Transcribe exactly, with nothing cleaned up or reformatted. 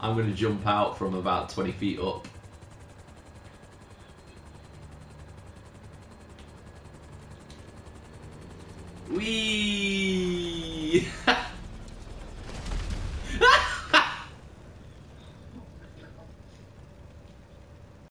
I'm going to jump out from about twenty feet up. Whee!